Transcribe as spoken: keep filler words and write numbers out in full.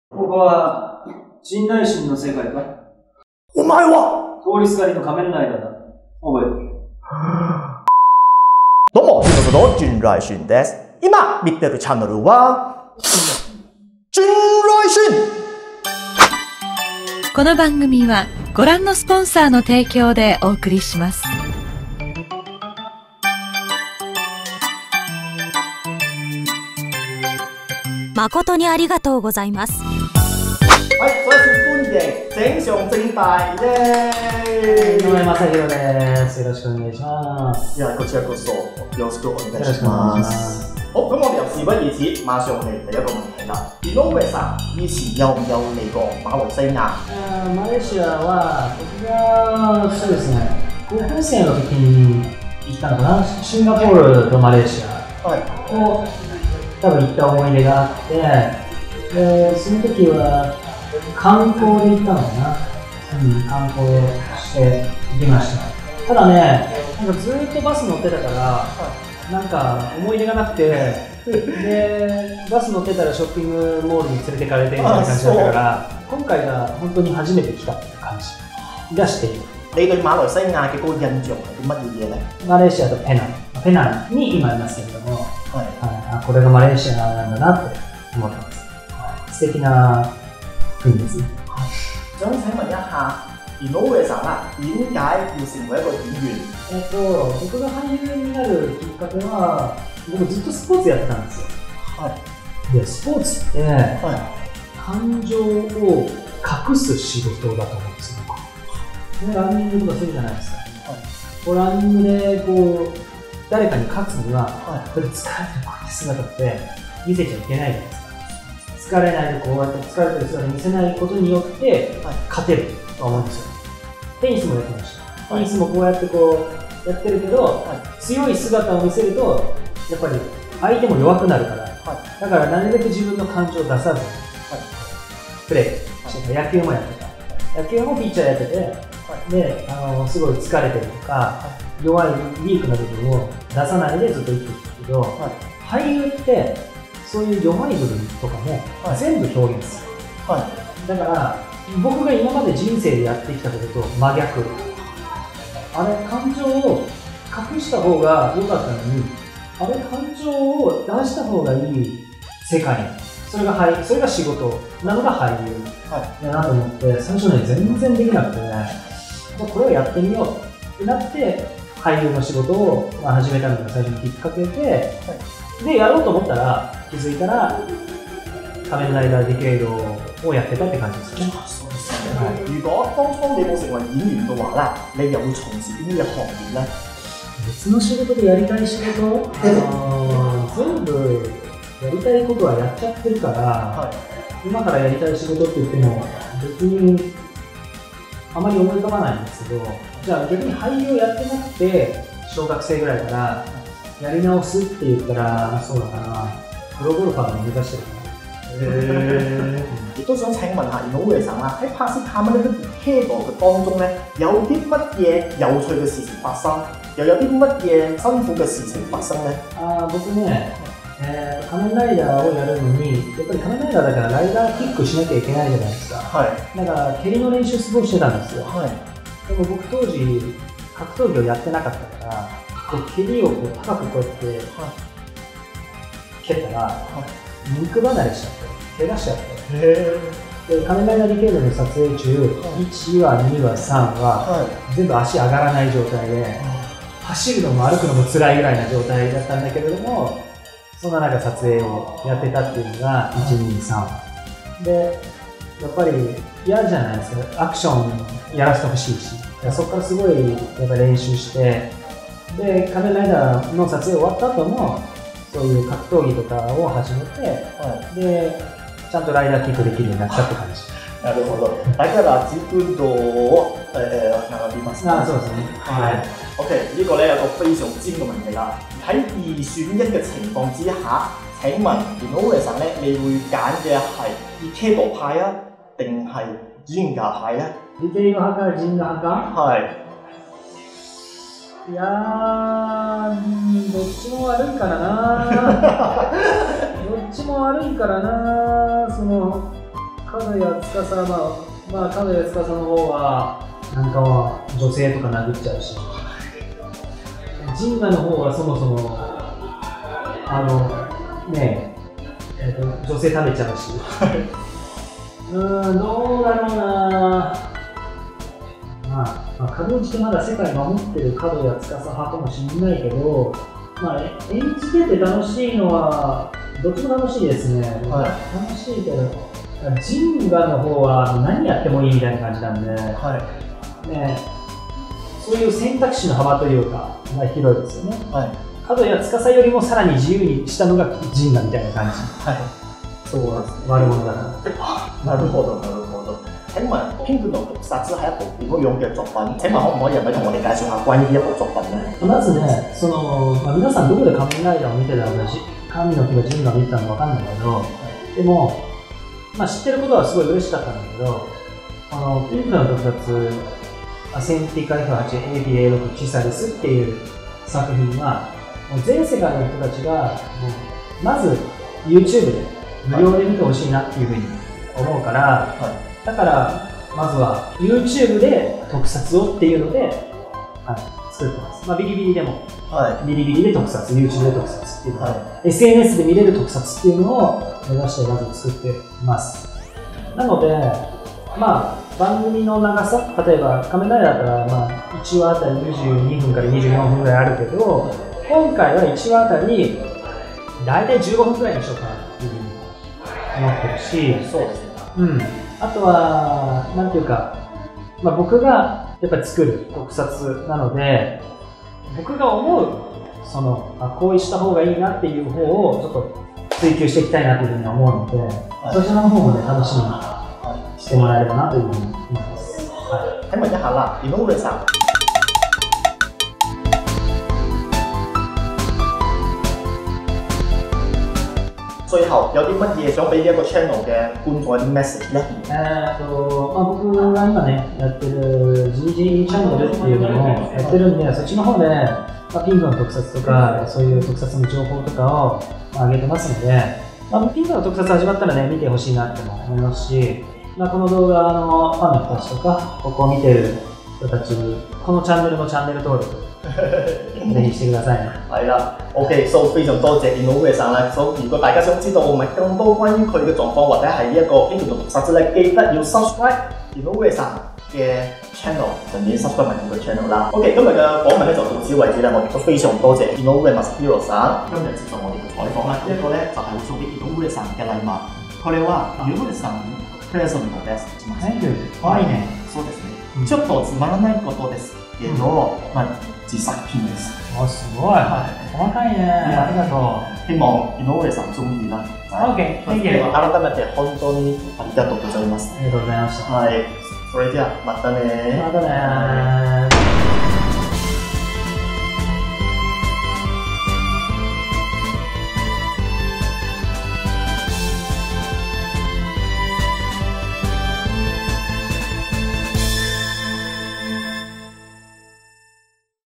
ここは、人雷神の世界か？ お前は通りすがりの仮面ライダーだ。覚えておけ。 どうも、ということで、人雷神です。今、見てるチャンネルは、人雷神。 この番組は、ご覧のスポンサーの提供でお送りします。 誠にありがとうございます。 はい、再次歡迎正常正大イエーイ。 井上正弘です。よろしくお願いします。 いや、こちらこそよろしくお願いします。好，咁我哋又事不宜遲，馬上嚟第一個問題啦。井上さん、以前有唔有嚟過馬來西亞？ えー、マレーシアは、僕が、そうですね、高校生の時に行ったのかな、シンガポールとマレーシアを多分行った思い出があって、でその時は観光で行ったのかな、うん、観光して行きました。ただね、なんかずっとバス乗ってたから、なんか思い出がなくて、でバス乗ってたらショッピングモールに連れてかれてみたいな感じだったから、今回が本当に初めて来たって感じがしている。 你對馬來西亞嘅嗰個印象係啲乜嘢嘢咧？ マレーシアとペナン、ペナンに今いますけれども、はい、あ、これがマレーシアなんだなって思ってます。はい、素敵な国ですね。 想請問一下，井上さんは點解要成為一個演員？ えっと、僕が俳優になるきっかけは、僕ずっとスポーツやってたんですよ。はい、で、スポーツって、はい、感情を隠す仕事だと思うんですよ。でランニングとかするじゃないですか。はい、こうランニングでこう誰かに勝つには、はい、これ疲れてるこういう姿って見せちゃいけないじゃないですか。疲れないでこうやって疲れてる姿見せないことによって、はい、勝てると思うんですよ。テニスもやってました。テニスもこうやってこうやってるけど、はい、強い姿を見せるとやっぱり相手も弱くなるから、はい、だからなるべく自分の感情を出さずに、はい、プレーしてた。野球もやってた。野球もピッチャーやってて。で、あのすごい疲れてるとか、弱い、ウィークな部分を出さないでずっと生きてきたけど、はい、俳優ってそういう弱い部分とかも全部表現する、はい、だから僕が今まで人生でやってきたことと真逆。あれ、感情を隠した方が良かったのに、あれ、感情を出した方がいい世界、それが俳それが仕事なのが俳優だなと思って、最初ね全然できなくて、これをやってみようってなって俳優の仕事を始めたのが最初のきっかけで、はい、でやろうと思ったら気づいたら仮面ライダーディケイドをやってたって感じですね。 そうですね。はい、如果當初你冇成為演員嘅話啦，你又會從事邊啲嘅行業咧？ 別の仕事でやりたい仕事、あ全部やりたいことはやっちゃってるから、はい、今からやりたい仕事って言っても別にあまり思い浮かばないんですけど、じゃあ逆に俳優をやってなくて小学生ぐらいからやり直すって言ったら、そうだな、プロゴルファーを目指してるかな。 亦都想請問下井上さん啦，喺拍攝他們呢個 K 度嘅當中咧，有啲乜嘢有趣嘅事情發生，又有啲乜嘢辛苦嘅事情發生咧？ あ僕ね、えー、仮面ライダーをやるのに、やっぱり仮面ライダーだからライダーキックしなきゃいけないじゃないですか。はい、だから蹴りの練習すごいしてたんですよ。はい、でも僕当時格闘技をやってなかったから、こう蹴りをこう高くこうやって、はい、蹴ったら、はい、肉離れしちゃって、怪我しちゃって。へで仮面ライダーディケイドの撮影中、はい、いちわにわさんわ、はい、全部足上がらない状態で、はい、走るのも歩くのも辛いぐらいな状態だったんだけれども、そんな中撮影をやってたっていうのがいち、に、さんわで、やっぱり嫌じゃないですか。アクションやらせてほしいし、そこからすごいやっぱ練習して、で仮面ライダーの撮影終わった後もそういう格闘技とかを始めて、はい、でちゃんとライダーキックできるようになったって感じ。なるほど。 大家啦，只觀到誒誒哪個地方？ 啊，そうですね。 係。OK， 呢個咧有個非常尖嘅問題啦。喺二選一嘅情況之下，請問井上さん咧，你會揀嘅係以 K 度派啊，定係人牙派咧？ ディケイド派か人牙派か？はい。いやー、どっちも悪いからなどっちも悪いからなその角谷司、まあ、まあ、角谷司の方は、なんかは女性とか殴っちゃうし、陣馬の方はそもそも、あの、ねえ、えーと、女性食べちゃうし、うーん、どうだろうな、まあ、まあ、かろうじてまだ世界守ってる角谷司派かもしれないけど、まあ、演じてて楽しいのは、どっちも楽しいですね。はい、楽しいけど、ジンガの方は何やってもいいみたいな感じなんで、はいね、そういう選択肢の幅というか、が広いですよね。はい、角谷司よりもさらに自由にしたのがジンガみたいな感じ。はい、そうなんです。悪者だから。 なるほど、なるほど。請問《天權同毒殺》係一部點樣樣嘅作品？請問可唔可以係咪同我哋介紹下關於呢一部作品咧？ まずね、そのまあ、皆さんどこで仮面ライダーを見てたのか、神の木のジンガを見てたのかわかんないけど、でも、まあ、知ってることはすごい嬉しかったんだけど、このピンクの毒殺、アセンティカ エフはち エービーエーろく チサリスっていう作品は、もう全世界の人たちがもうまず YouTube で無料で見てほしいなっていうふうに思うから、はい、だからまずは YouTube で特撮をっていうので、はい、作ってます。まあ、ビリビリでも、はい、ビリビリで特撮、YouTube で特撮っていうの、はい、エスエヌエス で見れる特撮っていうのを目指してまず作っています。なので、まあ、番組の長さ、例えば仮面ライダーだったら、まあ、いちわあたりにじゅうにふんからにじゅうよんふんぐらいあるけど、今回はいちわあたり大体じゅうごふんぐらいにしようかなっていうふうに思ってるし、そうですね。うん。あとは、なんていうか、まあ、僕がやっぱり作る特撮なので、僕が思う、その、あ、こうした方がいいなっていう方をちょっと追求していきたいなというふうに思うので、はい、そちらの方もね、楽しみにしてもらえればなというふうに思います。はい。 請問一下啦，井上さん。最後有啲乜嘢想俾呢一個 channel 嘅觀眾一啲 message 咧？ えーとまあ、僕が今ねやってる ジージー チャンネルっていうのをやってるんで、そっちの方で、まあ、ピンクの特撮とかそういう特撮の情報とかを、まあ、上げてますので、まあ、ピンクの特撮始まったらね見てほしいなって思いますし、まあ、この動画のファンの人たちとかここを見てる人たちにこのチャンネルのチャンネル登録ぜひしてくださいね。係啦 ，OK， so 非常多謝 Inoue さん啦。so 如果大家想知道唔係更多關於佢嘅狀況，或者係呢一個天權同毒殺咧，記得要 subscribe Inoue さん嘅 channel， 順便 subscribe 埋佢嘅 channel 啦。OK， 今日嘅訪問咧就到此為止啦。我亦都非常多謝 Inoue Masahiro さん今日接受我哋嘅採訪啦。呢一個咧就係會送俾 Inoue さん嘅禮物。これは Inoue さんのプレゼントです。 Thank you。可愛いね。 そうですね。ちょっとつまらないことですけど、まあ自作品です。 お、すごい。細かいね。ありがとう。 希望井上さん中意啦。 OK、Thank you。 改めて本当にありがとうございます。 ありがとうございました。 はい。それではまたね。 またね。